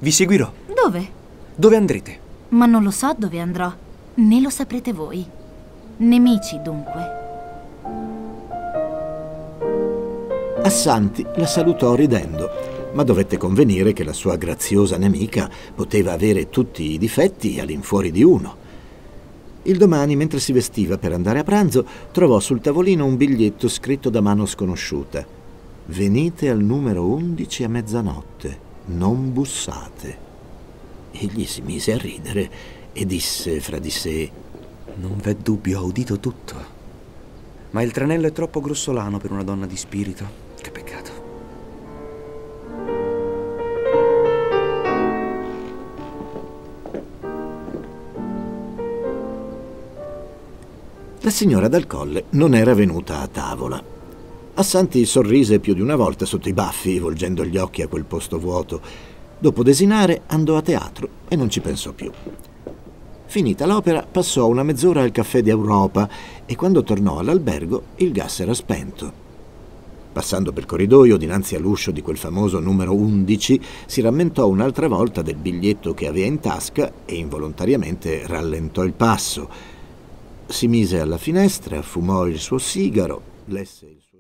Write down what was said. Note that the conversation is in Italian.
Vi seguirò. Dove? Dove andrete? Ma non lo so dove andrò, né lo saprete voi. Nemici, dunque. Assanti la salutò ridendo, ma dovette convenire che la sua graziosa nemica poteva avere tutti i difetti all'infuori di uno. Il domani, mentre si vestiva per andare a pranzo, trovò sul tavolino un biglietto scritto da mano sconosciuta. Venite al numero 11 a mezzanotte, non bussate. Egli si mise a ridere e disse fra di sé: Non v'è dubbio, ho udito tutto. Ma il tranello è troppo grossolano per una donna di spirito. Che peccato. La signora Dal Colle non era venuta a tavola. Assanti sorrise più di una volta sotto i baffi, volgendo gli occhi a quel posto vuoto. Dopo desinare andò a teatro e non ci pensò più. Finita l'opera, passò una mezz'ora al caffè di Europa e quando tornò all'albergo il gas era spento. Passando per corridoio dinanzi all'uscio di quel famoso numero 11, si rammentò un'altra volta del biglietto che aveva in tasca e involontariamente rallentò il passo. Si mise alla finestra, fumò il suo sigaro, lesse il suo